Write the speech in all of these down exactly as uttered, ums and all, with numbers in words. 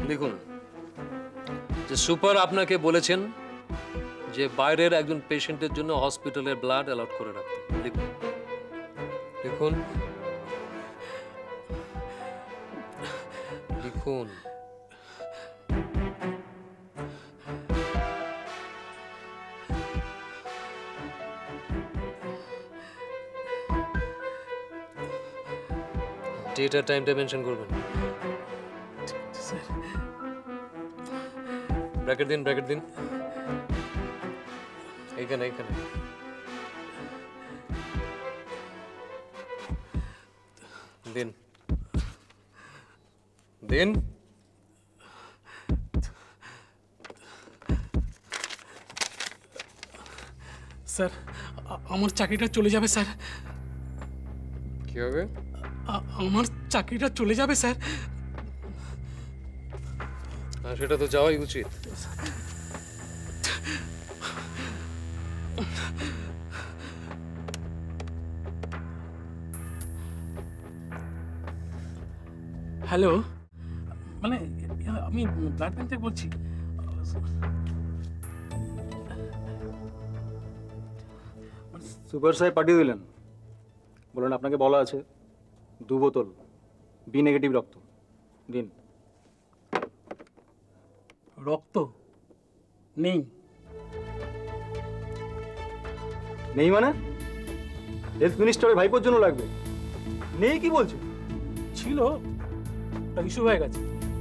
দেখুন, যে সুপার আপনাকে বলেছেন যে বাইরের একজন পেশেন্টের জন্য হসপিটালের ব্লাড অ্যালট করে রাখতে। লিখুন লিখুন লিখুন। ডেট আর টাইমটা মেনশন করবেন। ব্র্যাকেট দিন, ব্র্যাকেট দিন এইখানে এইখানে। দিন দিন। স্যার, আমার চাকরিটা চলে যাবে স্যার। কি হবে? আমার চাকরিটা চলে যাবে স্যার। সেটা তো যাওয়াই উচিত। হ্যালো, মানে আমি ব্লাড ব্যাংক থেকে বলছি। সুপার সাহেব পাঠিয়ে দিলেন, বলুন আপনাকে বলা আছে দু বোতল বি নেগেটিভ রক্ত দিন। রক্ত নেই? নেই মানে? হেলথ মিনিস্টারের ভাইপোর জন্য লাগবে। নেই কি বলছে? ছিল, ইস্যু হয়ে গেছে।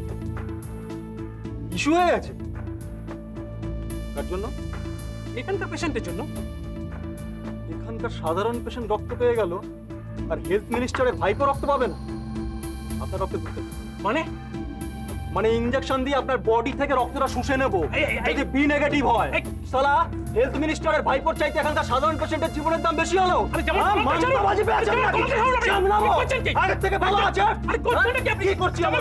ইস্যু হয়ে গেছে? কার জন্য? এখানকার পেশেন্টের জন্য। এখানকার সাধারণ পেশেন্ট রক্ত পেয়ে গেল, আর হেলথ মিনিস্টারের ভাইপো রক্ত পাবে না? আপনার রক্ত ঢুকতে মানে মানে ইনজেকশন দিয়ে আপনার বডি থেকে রক্তটা শুষে নেব যদি বি নেগেটিভ হয়। সালা, হেলথ মিনিস্টারের ভাইপোর চাইতে এখানকার সাধারণ পেশেন্টের জীবনের দাম বেশি হলো। আগের থেকে ভালো আছে। কি করছি আমার?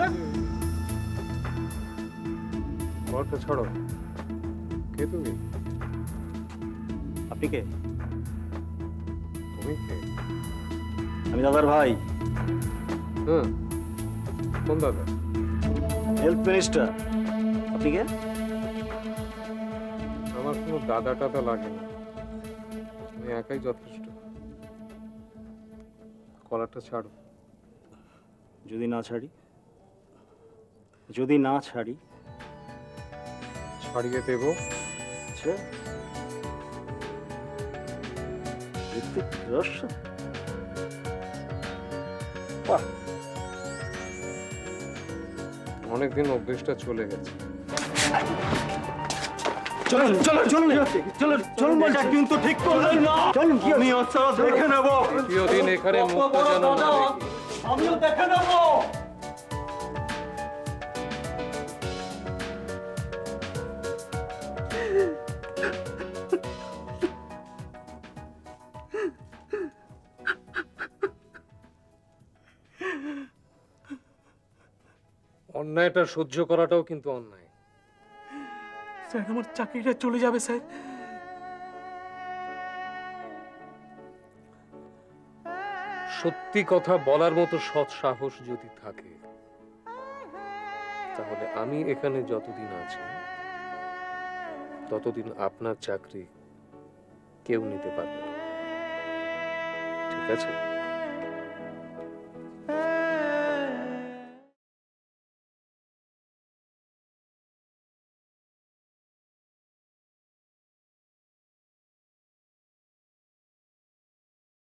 ঘরটা ছাড়ো। কে তুমি? আপনি কে? তুমি কে? আমি দাদার ভাই। হুম, কোন দাদা? Health minister. আপনি কে? আমার কোনো দাদা টাদা লাগে না, তুমি একাই যথেষ্ট। কলারটা ছাড়ো। যদি না ছাড়ি? যদি না ছাড়ি? ছাড়িয়ে দেব। আচ্ছা, রহস্য। বাহ, অনেকদিন অভ্যেসটা চলে গেছে। চলুন চলুন চলুন চলুন চলুন বলছি, কিন্তু ঠিক করলেন না। চলুন, কি আমি আচ্ছা দেখে নেব। দ্বিতীয় দিন এখানে মুক্ত যেন না দেখি। আমিও দেখে নেব। অন্যায়টা সহ্য করাটাও কিন্তু অন্যায়। স্যার, আমার চাকরিটা চলে যাবে স্যার। সত্যি কথা বলার মতো সৎ সাহস যদি থাকে, তাহলে আমি এখানে যতদিন আছি ততদিন আপনার চাকরি কেউ নিতে পারবে না। ঠিক আছে?